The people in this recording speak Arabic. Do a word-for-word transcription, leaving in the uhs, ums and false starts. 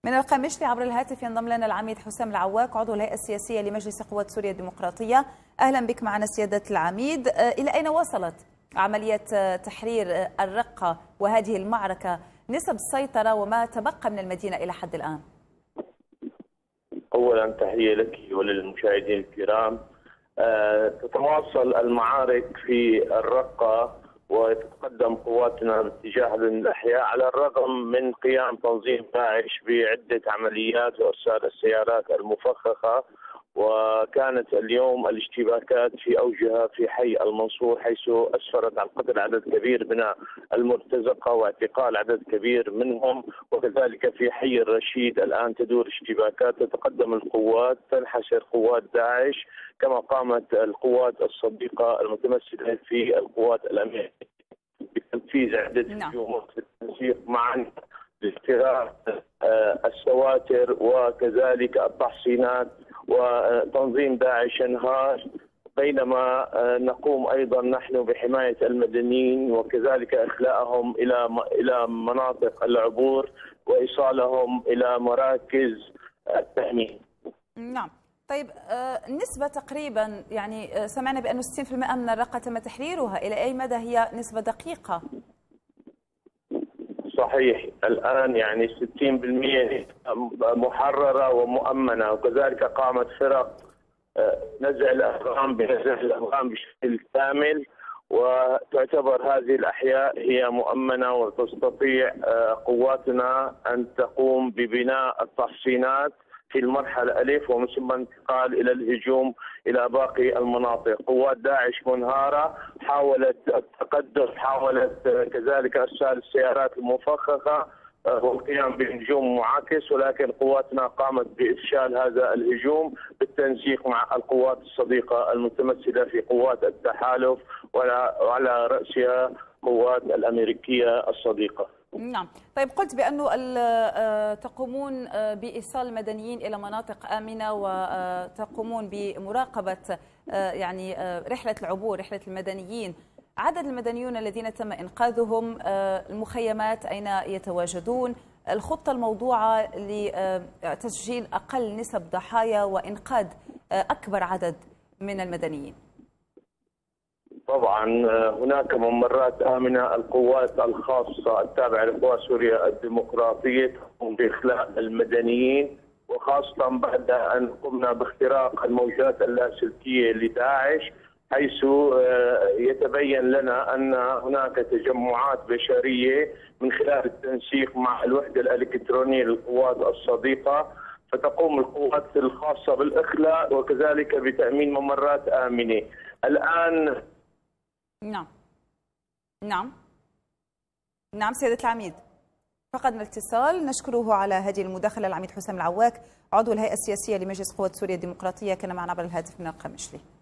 من القمشلي عبر الهاتف ينضم لنا العميد حسام العواق عضو الهيئة السياسية لمجلس قوات سوريا الديمقراطية. أهلا بك معنا سيادة العميد. إلى أين وصلت عملية تحرير الرقة وهذه المعركة؟ نسب السيطرة وما تبقى من المدينة إلى حد الآن. أولا تحية لك وللمشاهدين الكرام. تتواصل المعارك في الرقة وتتقدم قواتنا باتجاه الأحياء على الرغم من قيام تنظيم داعش بعدة عمليات وإرسال السيارات المفخخة، وكانت اليوم الاشتباكات في أوجها في حي المنصور حيث أسفرت عن قتل عدد كبير من المرتزقة واعتقال عدد كبير منهم، وكذلك في حي الرشيد الآن تدور اشتباكات. تتقدم القوات تنحسر قوات داعش كما قامت القوات الصديقة المتمثلة في القوات الأمريكية بتنفيذ عدة هجومات للتنسيق معا لاختراق السواتر وكذلك التحصينات، وتنظيم داعش انهار، بينما نقوم ايضا نحن بحمايه المدنيين وكذلك اخلاءهم الى الى مناطق العبور وايصالهم الى مراكز التامين. نعم. طيب النسبة تقريبا يعني سمعنا بأنه ستين بالمئة من الرقة تم تحريرها، إلى أي مدى هي نسبة دقيقة؟ صحيح، الآن يعني ستين بالمئة محررة ومؤمنة، وكذلك قامت فرق نزع الأفغان بنزع الأفغان بشكل كامل، وتعتبر هذه الأحياء هي مؤمنة وتستطيع قواتنا أن تقوم ببناء التحصينات في المرحلة ألف ومن ثم انتقال إلى الهجوم إلى باقي المناطق. قوات داعش منهارة، حاولت التقدم، حاولت كذلك إرسال السيارات المفخخة والقيام بهجوم معاكس، ولكن قواتنا قامت بإفشال هذا الهجوم بالتنسيق مع القوات الصديقة المتمثلة في قوات التحالف وعلى رأسها قوات الأمريكية الصديقة. نعم. طيب قلت بأنه تقومون بإيصال المدنيين إلى مناطق آمنة وتقومون بمراقبة يعني رحلة العبور، رحلة المدنيين. عدد المدنيون الذين تم إنقاذهم، المخيمات أين يتواجدون، الخطة الموضوعة لتسجيل أقل نسب ضحايا وإنقاذ أكبر عدد من المدنيين؟ طبعا هناك ممرات آمنة. القوات الخاصة التابعة لقوات سوريا الديمقراطية تقوم بإخلاء المدنيين، وخاصة بعد أن قمنا باختراق الموجات اللاسلكية لداعش، حيث يتبين لنا أن هناك تجمعات بشرية من خلال التنسيق مع الوحدة الإلكترونية للقوات الصديقة، فتقوم القوات الخاصة بالإخلاء وكذلك بتأمين ممرات آمنة. الآن نعم نعم نعم سيادة العميد، فقدنا الاتصال. نشكره على هذه المداخلة العميد حسام العواق عضو الهيئة السياسية لمجلس قوات سوريا الديمقراطية، كان معنا عبر الهاتف من القمشلي.